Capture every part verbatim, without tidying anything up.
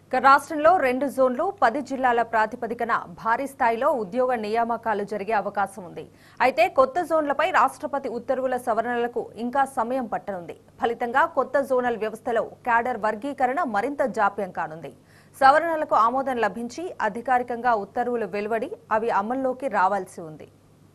రాష్ట్రంలో రెండు జోన్లు పది జిల్లాల ప్రాతిపదికన భారీ స్థాయిలో ఉద్యోగ నియామకాలు జరిగే అవకాశం ఉంది. అయితే కొత్త జోన్లపై రాష్ట్రపతి ఉత్తర్వుల సవరణలకు ఇంకా సమయం పట్టనుంది. ఫలితంగా కొత్త జోనల్ వ్యవస్థలో క్యాడర్ వర్గీకరణ మరింత జాప్యం కానుంది. సవరణలకు ఆమోదం లభించి అధికారికంగా ఉత్తర్వులు వెలువడి అవి అమల్లోకి రావాల్సి ఉంది.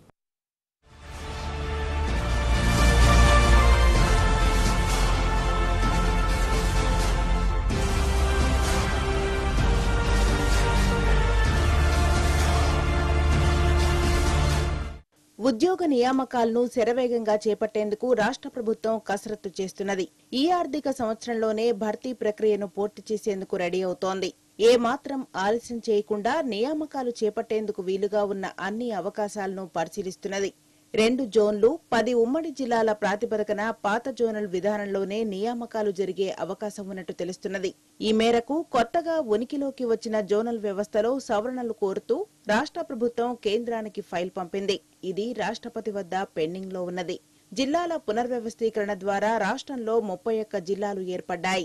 ఉద్యోగ నియామకాలను శరవేగంగా చేపట్టేందుకు రాష్ట్ర ప్రభుత్వం కసరత్తు చేస్తున్నది. ఈ ఆర్థిక సంవత్సరంలోనే భర్తీ ప్రక్రియను పూర్తి చేసేందుకు రెడీ అవుతోంది. ఏ మాత్రం ఆలస్యం చేయకుండా నియామకాలు చేపట్టేందుకు వీలుగా ఉన్న అన్ని అవకాశాలను పరిశీలిస్తున్నది. రెండు జోన్లు పది ఉమ్మడి జిల్లాల ప్రాతిపదికన పాత జోనల్ విధానంలోనే నియామకాలు జరిగే అవకాశం ఉన్నట్టు తెలుస్తున్నది. ఈ మేరకు కొత్తగా ఉనికిలోకి వచ్చిన జోనల్ వ్యవస్థలో సవరణలు కోరుతూ రాష్ట్ర ప్రభుత్వం కేంద్రానికి ఫైల్ పంపింది. ఇది రాష్ట్రపతి వద్ద పెండింగ్ లో ఉన్నది. జిల్లాల పునర్వ్యవస్థీకరణ ద్వారా రాష్ట్రంలో ముప్పై ఒక్క జిల్లాలు ఏర్పడ్డాయి.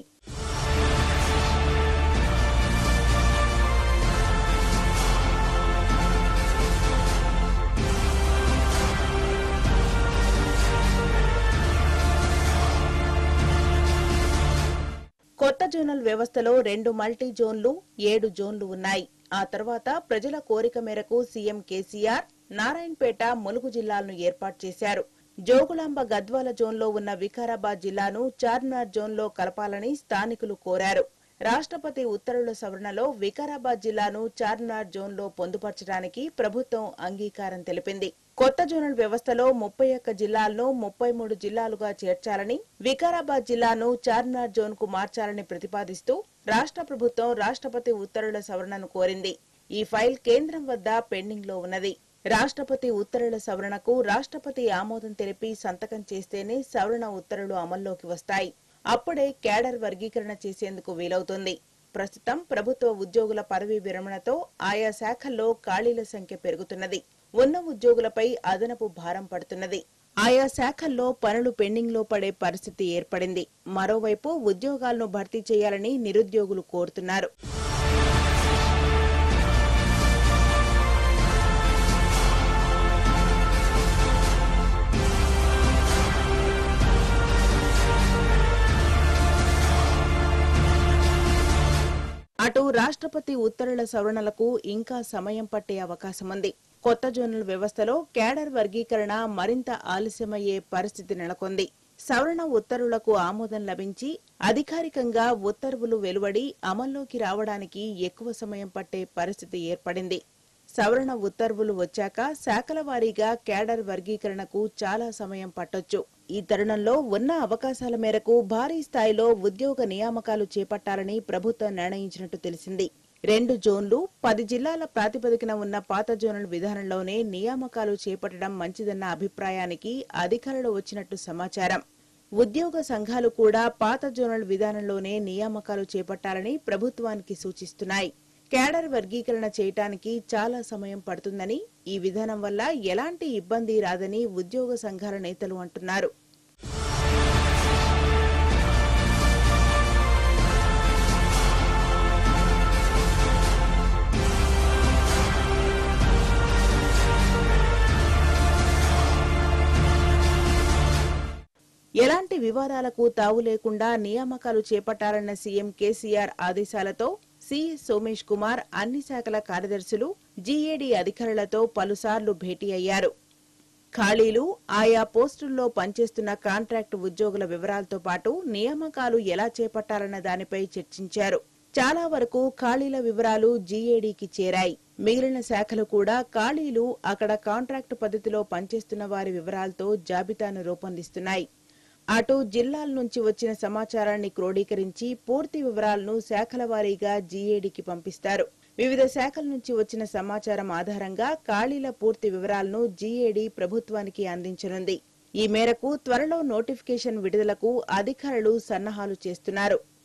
కొత్త జోనల్ వ్యవస్థలో రెండు మల్టీ జోన్లు, ఏడు జోన్లు ఉన్నాయి. ఆ తర్వాత ప్రజల కోరిక మేరకు సీఎం కేసీఆర్ నారాయణపేట, ములుగు జిల్లాలను ఏర్పాటు చేశారు. జోగులాంబ గద్వాల జోన్లో ఉన్న వికారాబాద్ జిల్లాను చార్మినార్ జోన్లో కలపాలని స్థానికులు కోరారు. రాష్ట్రపతి ఉత్తర్వుల సవరణలో వికారాబాద్ జిల్లాను చార్మినార్ జోన్లో పొందుపరచడానికి ప్రభుత్వం అంగీకారం తెలిపింది. కొత్త జోనల్ వ్యవస్థలో ముప్పై ఒక్క జిల్లాలను ముప్పై మూడు జిల్లాలుగా చేర్చాలని, వికారాబాద్ జిల్లాను చార్మినార్ జోన్ కు మార్చాలని ప్రతిపాదిస్తూ రాష్ట్ర ప్రభుత్వం రాష్ట్రపతి ఉత్తర్వుల సవరణను కోరింది. ఈ ఫైల్ కేంద్రం వద్ద పెండింగ్ లో ఉన్నది. రాష్ట్రపతి ఉత్తర్వుల సవరణకు రాష్ట్రపతి ఆమోదం తెలిపి సంతకం చేస్తేనే సవరణ ఉత్తర్వులు అమల్లోకి వస్తాయి. అప్పుడే క్యాడర్ వర్గీకరణ చేసేందుకు వీలవుతుంది. ప్రస్తుతం ప్రభుత్వ ఉద్యోగుల పదవీ విరమణతో ఆయా శాఖల్లో ఖాళీల సంఖ్య పెరుగుతున్నది. ఉన్న ఉద్యోగులపై అదనపు భారం పడుతున్నది. ఆయా శాఖల్లో పనులు పెండింగ్ లో పడే పరిస్థితి ఏర్పడింది. మరోవైపు ఉద్యోగాలను భర్తీ చేయాలని నిరుద్యోగులు కోరుతున్నారు. అటు రాష్ట్రపతి ఉత్తర్వుల సవరణలకు ఇంకా సమయం పట్టే అవకాశం ఉంది. కొత్త జోనల్ వ్యవస్థలో క్యాడర్ వర్గీకరణ మరింత ఆలస్యమయ్యే పరిస్థితి నెలకొంది. సవరణ ఉత్తర్వులకు ఆమోదం లభించి అధికారికంగా ఉత్తర్వులు వెలువడి అమల్లోకి రావడానికి ఎక్కువ సమయం పట్టే పరిస్థితి ఏర్పడింది. సవరణ ఉత్తర్వులు వచ్చాక శాఖల వారీగా క్యాడర్ వర్గీకరణకు చాలా సమయం పట్టొచ్చు. ఈ తరుణంలో ఉన్న అవకాశాల మేరకు భారీ స్థాయిలో ఉద్యోగ నియామకాలు చేపట్టాలని ప్రభుత్వం నిర్ణయించినట్టు తెలిసింది. రెండు జోన్లు పది జిల్లాల ప్రాతిపదికన ఉన్న పాత జోనల్ విధానంలోనే నియామకాలు చేపట్టడం మంచిదన్న అభిప్రాయానికి అధికారులు వచ్చినట్టు సమాచారం. ఉద్యోగ సంఘాలు కూడా పాత జోనల్ విధానంలోనే నియామకాలు చేపట్టాలని ప్రభుత్వానికి సూచిస్తున్నాయి. క్యాడర్ వర్గీకరణ చేయటానికి చాలా సమయం పడుతుందని, ఈ విధానం వల్ల ఎలాంటి ఇబ్బంది రాదని ఉద్యోగ సంఘాల నేతలు అంటున్నారు. ఎలాంటి వివాదాలకు తావు లేకుండా నియామకాలు చేపట్టాలన్న సీఎం కేసీఆర్ ఆదేశాలతో సీఎస్ సోమేష్ కుమార్ అన్ని శాఖల కార్యదర్శులు, జీఏడీ అధికారులతో పలుసార్లు భేటీ అయ్యారు. ఖాళీలు, ఆయా పోస్టుల్లో పనిచేస్తున్న కాంట్రాక్టు ఉద్యోగుల వివరాలతో పాటు నియామకాలు ఎలా చేపట్టాలన్న దానిపై చర్చించారు. చాలా వరకు ఖాళీల వివరాలు జీఏడీకి చేరాయి. మిగిలిన శాఖలు కూడా ఖాళీలు, అక్కడ కాంట్రాక్టు పద్ధతిలో పనిచేస్తున్న వారి వివరాలతో జాబితాను రూపొందిస్తున్నాయి. అటు జిల్లాల నుంచి వచ్చిన సమాచారాన్ని క్రోడీకరించి పూర్తి వివరాలను శాఖల వారీగా జీఏడీకి పంపిస్తారు. వివిధ శాఖల నుంచి వచ్చిన సమాచారం ఆధారంగా ఖాళీల పూర్తి వివరాలను జీఏడీ ప్రభుత్వానికి అందించనుంది. ఈ మేరకు త్వరలో నోటిఫికేషన్ విడుదలకు అధికారులు సన్నాహాలు చేస్తున్నారు.